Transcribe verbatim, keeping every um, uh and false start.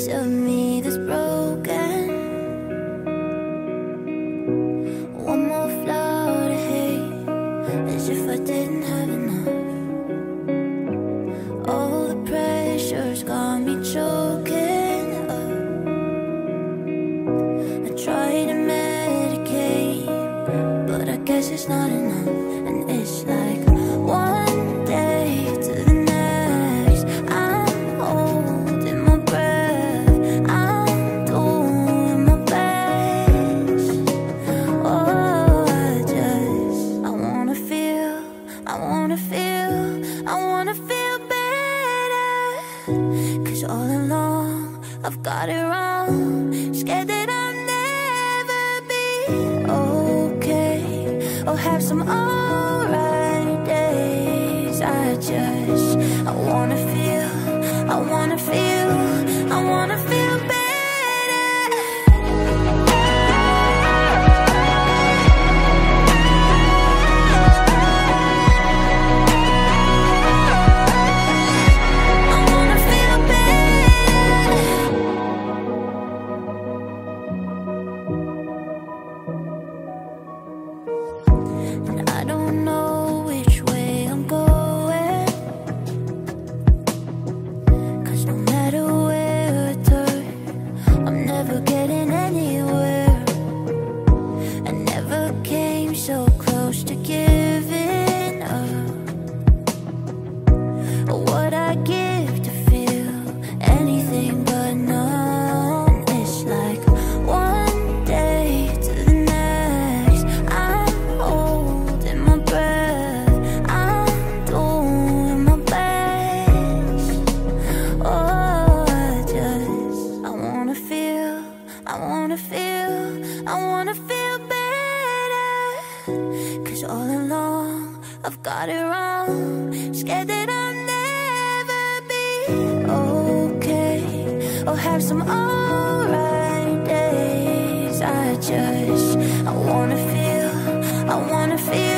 of me that's broken. One more flaw to hate, as if I didn't have enough. All the pressure's got me choking up. I try to medicate, but I guess it's not enough. And it's like one day to the next, I'm holding my breath, I'm doing my best. Oh, I just, I wanna feel, I wanna feel, I wanna feel better. Cause all along I've got it wrong, scared that I'll never be okay, or have some alright days. I just, I wanna feel, I wanna feel, I wanna feel better. I don't know which way I'm going, cause no matter where I turn, I'm never getting anywhere. I never came so close to giving up. What I give to feel anything but numb. It's like one day to the next, I'm holding my breath, I'm doing my best. Oh, I just, I wanna feel, I wanna feel, I wanna feel better. Cause all along I've got it wrong, scared that I'll never be okay, or have some alright days. I just, I wanna feel, I wanna feel